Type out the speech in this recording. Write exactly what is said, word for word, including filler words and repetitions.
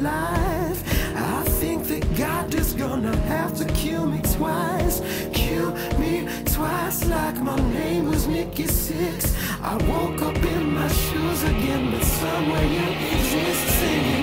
life. I think that God is gonna have to kill me twice. Kill me twice like my name was Nikki Six. I woke up in my shoes again, but somewhere you exist singing